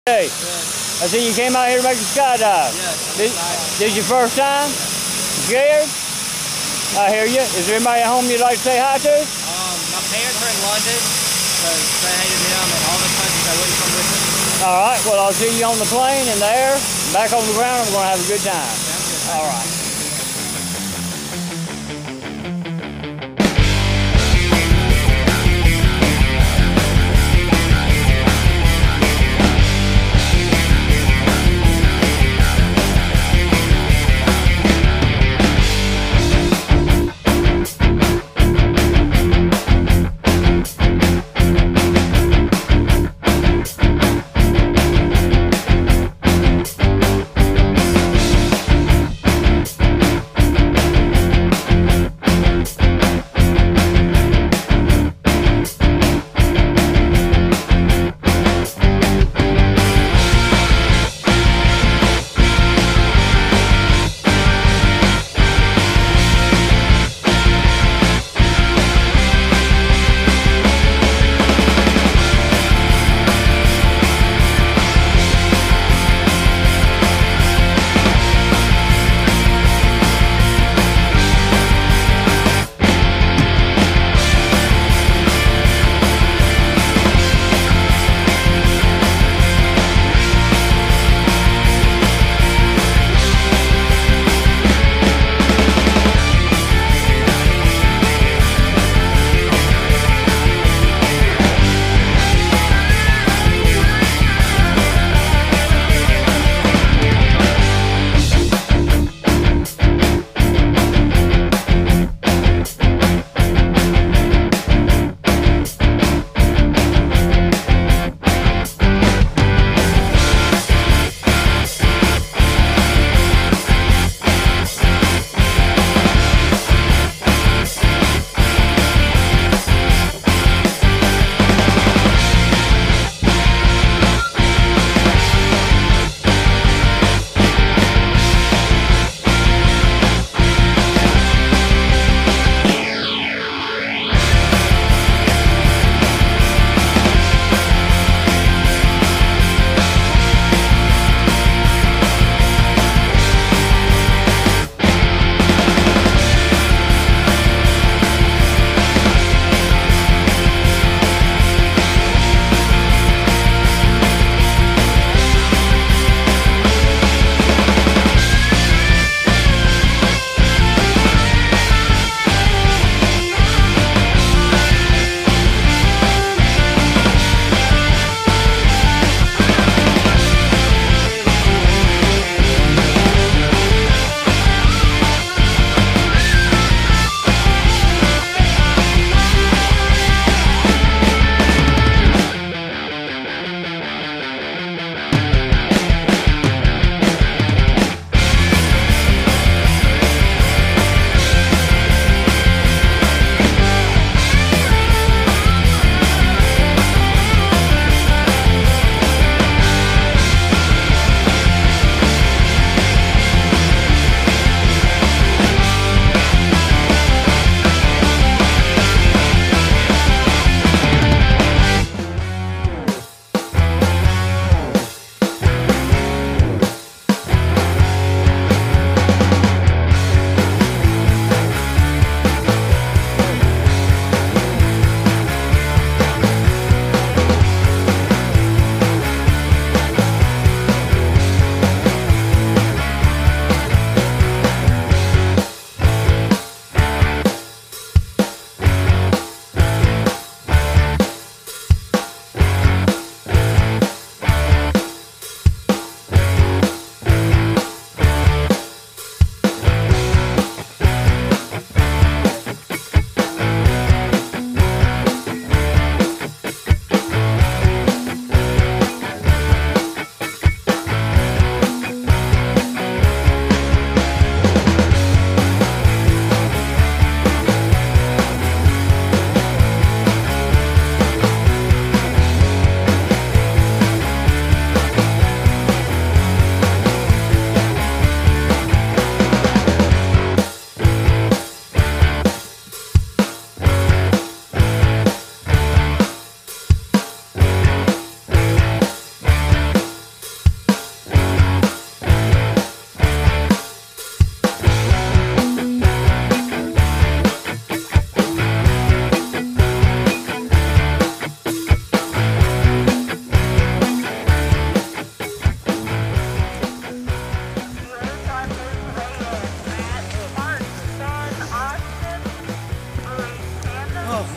Hey, I see you came out here to make a skydive. Yes. This your first time? Scared? I hear you. Is there anybody at home you'd like to say hi to? My parents are in London, so say hey to them and all the countries I wouldn't come with them. All right. Well, I'll see you on the plane, in the air, back on the ground, and we're going to have a good time. All right.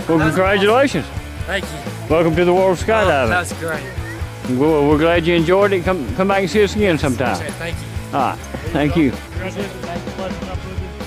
Well, congratulations. Thank you. Welcome to the world of skydiving. That's great. We're glad you enjoyed it. Come back and see us again sometime. Thank you. All right. Thank you. Congratulations. Thanks for letting us up with you.